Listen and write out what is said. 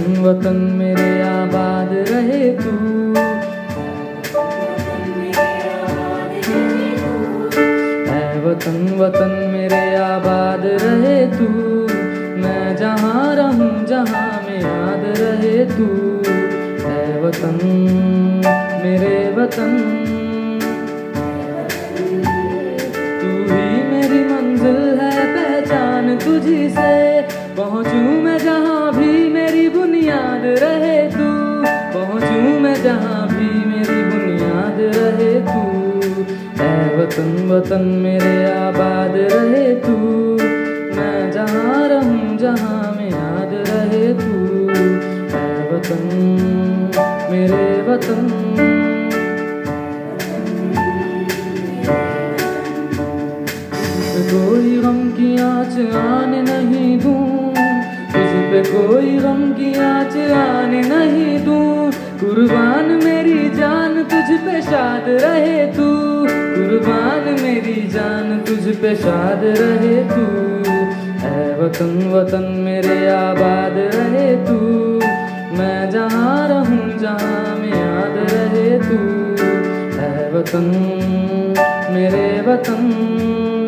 वतन मेरे आबाद रहे तू। ऐ वतन वतन मेरे आबाद रहे तू। मैं जहाँ रहूँ जहाँ में याद रहे तू। ऐ वतन मेरे वतन, तू ही मेरी मंजिल है, पहचान तुझी से पहुँचूं मैं जहाँ भी मेरी बुनियाद रहे तू। पहुँचूं मैं जहाँ भी मेरी बुनियाद रहे तू। ऐ वतन वतन मेरे आबाद रहे तू। मैं जहाँ रहूँ जहाँ में याद रहे तू। ऐ वतन मेरे वतन, कोई गम की आँच आने नहीं दूँ, तुझ पे कोई गम की आँच आने नहीं दूँ। कुर्बान मेरी जान तुझ पे शाद रहे तू। कुर्बान मेरी जान तुझ पे शाद रहे तू। ऐ वतन वतन मेरे आबाद रहे तू। मैं जहाँ रहूँ जहाँ में याद रहे तू। ऐ वतन मेरे वतन।